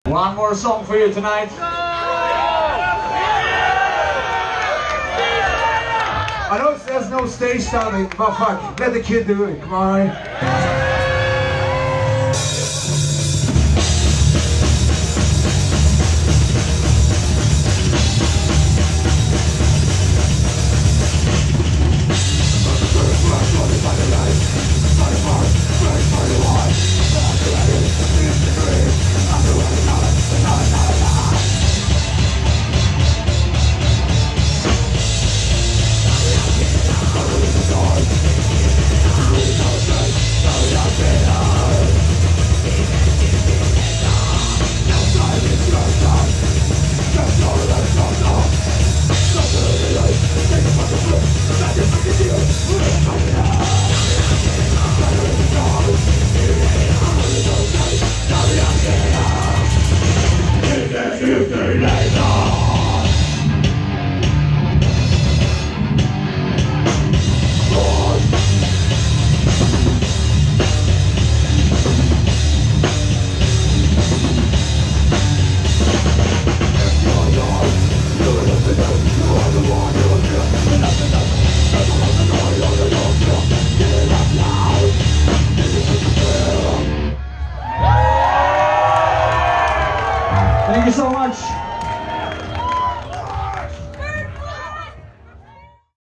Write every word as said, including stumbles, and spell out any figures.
One more song for you tonight. I know there's no stage standing, but fuck, let the kid do it, come on.